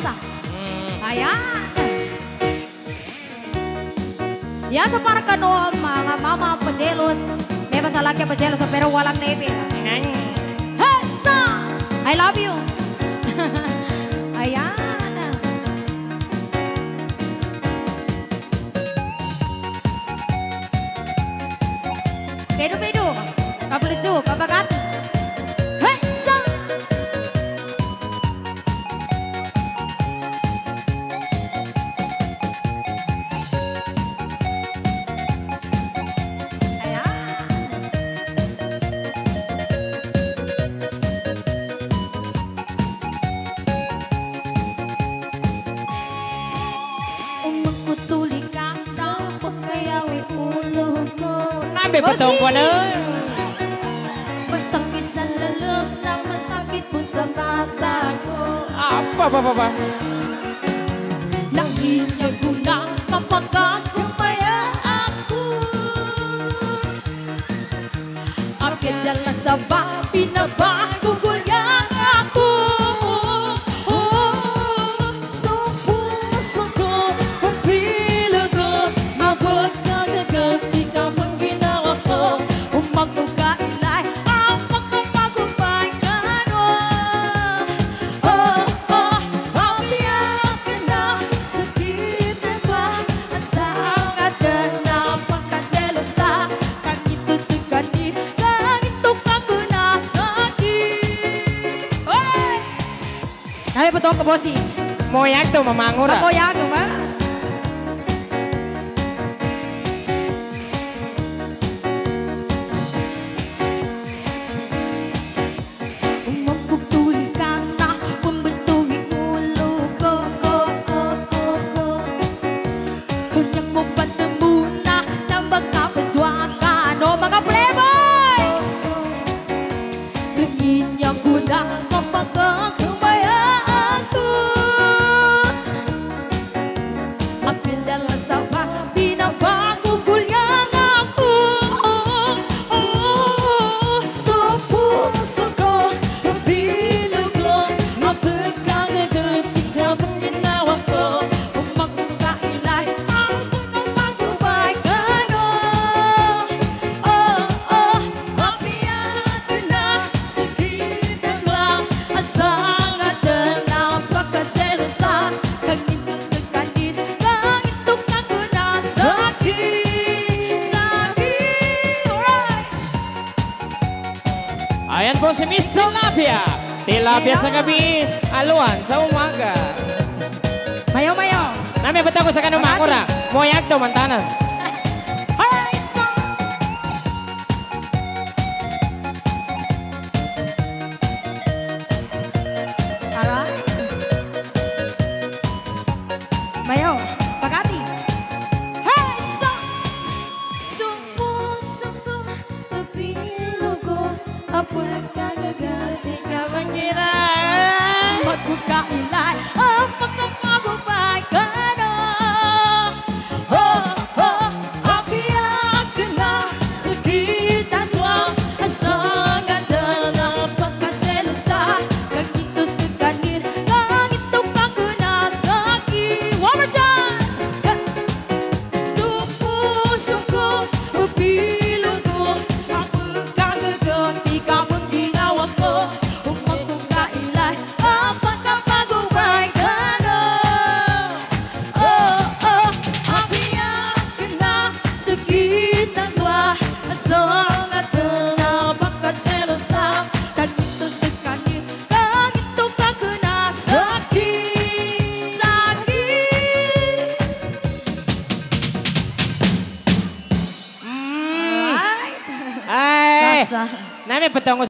Selosa. Ayan. Ya separkan doang mga mama pejelos. May masalah kayak pejelos pero walang nebe. Hesa! I love you. Ayan. Bedu-bedu. Kabelucu, kabagati. Hesa! Betong ko na. Masakit sa lalap na masakit po sa mata ko. Apa? Nanginyag ko na kapag kumaya ako. Akit dala sa ba, pinabago ko lang ako. Sa puso ko, ang pila ko, abot na gaganti ka man ginawa ko. Umagkailay ang pagkapagupay na no. Habiyak ka na, sakit na ba? Asangat ka na, pagkaselosa. Kangito sa kanil, kangito ka ko na sakit. Oy! Nabi po ka, bossy. Moyak to, mamangura. Moyak to, ma? Sangat tenang pagkaselosa. Kangito sa kanil, kangito ka ko na sakit. Alright. Ayan po si Miss Tilapia. Tilapia sa gabi, aluan sa umaga. Mayo. Nami betul ko sa kanong makura. Moyak to, mantanan. Mayo, pagati. Hey, sumpu, napilo ko, apag kagagati ka mangira. Magkukailay, ang pagkakagupay ka na. Habiyak ka na, sakitan lang, asangan na pagkaselosa. Kangito sa kanil, kangito ka ko na sakit. One more time! Puso ko, upilo ko, asang kagaganti ka mong ginawa ko. Umagkukailay, ang pagkapagupay ka na. Habiyak ka na, sakitan ba? Asang natin na pagkaselosa. Kangito sa kanil, kangito ka ko na sakit. Ay, nami betul ko